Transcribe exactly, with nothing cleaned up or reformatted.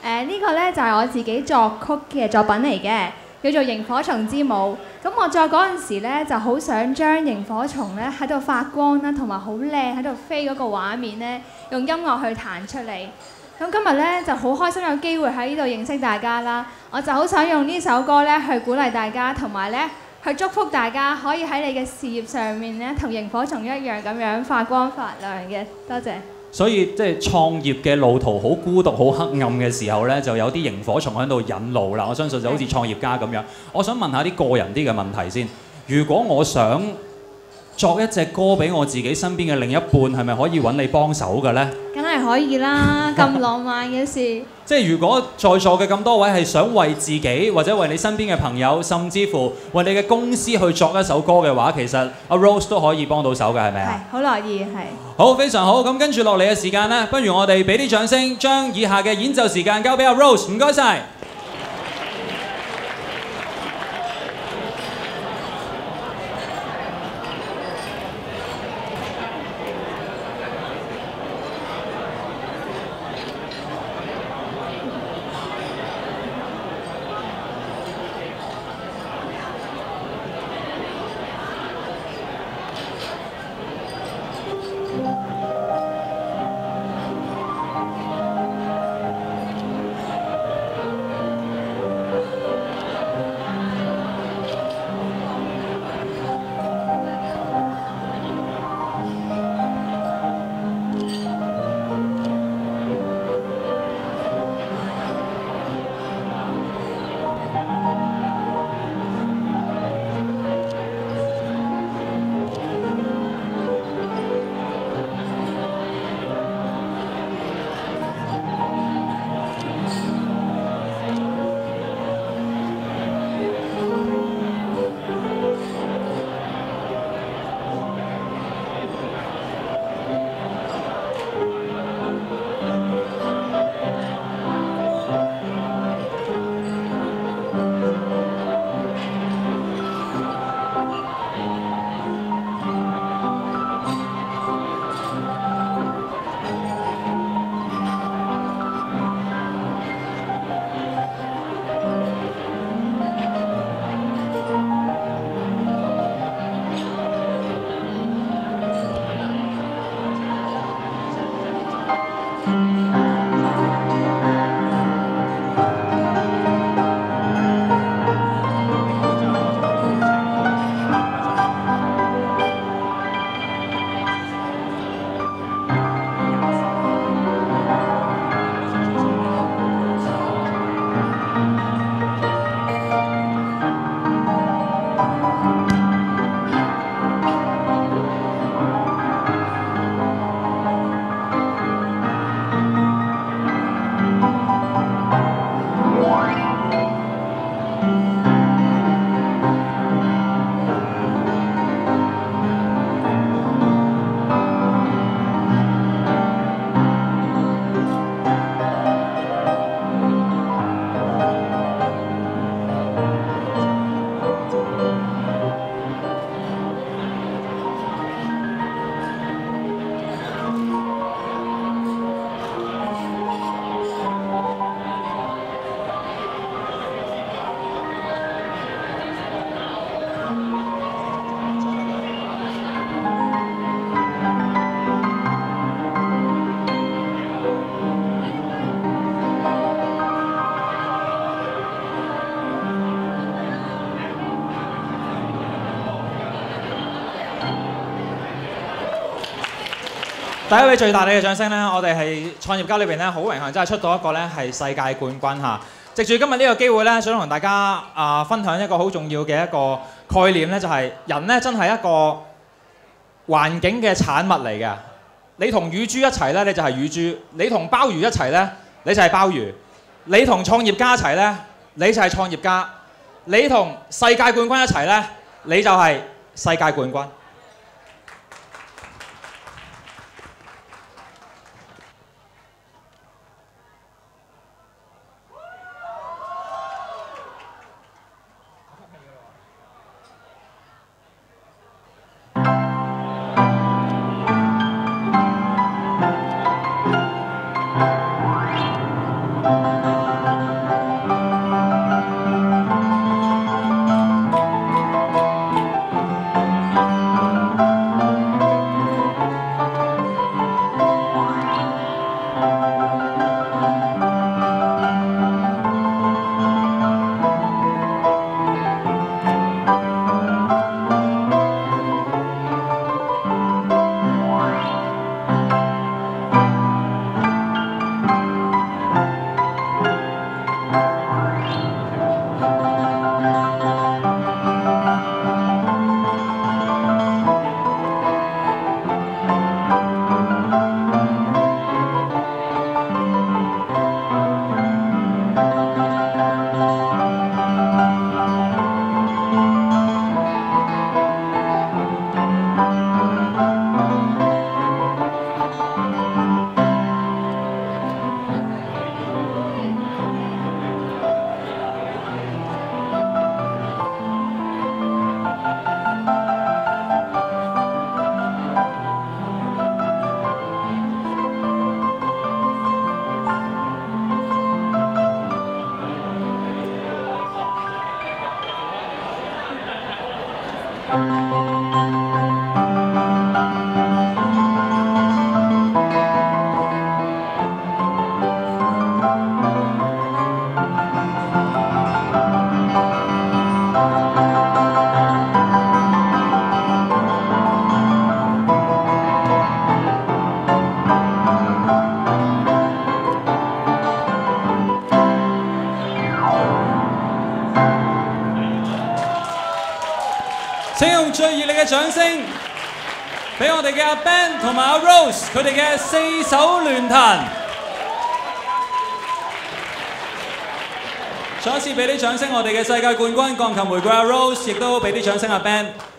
誒呢個咧就係我自己作曲嘅作品嚟嘅，叫做《螢火蟲之舞》。咁我作嗰陣時咧就好想將螢火蟲咧喺度發光啦，同埋好靚喺度飛嗰個畫面咧，用音樂去彈出嚟。咁今日咧就好開心有機會喺呢度認識大家啦，我就好想用呢首歌咧去鼓勵大家，同埋咧去祝福大家可以喺你嘅事業上面咧同螢火蟲一樣咁樣發光發亮嘅。多謝。 所以即係創業嘅路途好孤獨、好黑暗嘅時候咧，就有啲螢火蟲喺度引路啦。我相信就好似創業家咁樣。我想問下啲個人啲嘅問題先。如果我想作一隻歌俾我自己身邊嘅另一半，係咪可以揾你幫手嘅呢？ 梗係可以啦，咁浪漫嘅事。 即係如果在座嘅咁多位係想為自己或者為你身邊嘅朋友，甚至乎為你嘅公司去作一首歌嘅話，其實阿 Rose 都可以幫到手嘅，係咪啊？ 係，好樂意，係。 好，非常好。咁跟住落嚟嘅時間呢，不如我哋俾啲掌聲，將以下嘅演奏時間交俾阿 Rose， 唔該晒。 第一位最大力嘅掌聲咧，我哋係創業家裏邊咧，好榮幸真係出到一個咧係世界冠軍嚇。藉住今日呢個機會咧，想同大家啊、呃、分享一個好重要嘅一個概念咧，就係、是、人咧真係一個環境嘅產物嚟嘅。你同乳豬一齊咧，你就係乳豬；你同鮑魚一齊咧，你就係鮑魚；你同創業家一齊咧，你就係創業家；你同世界冠軍一齊咧，你就係世界冠軍。 請用最熱烈嘅掌聲，俾我哋嘅阿 Ben 同埋阿 Rose 佢哋嘅四手聯彈。再一次俾啲掌聲，我哋嘅世界冠軍鋼琴玫瑰阿 Rose，亦都俾啲掌聲阿 Ben。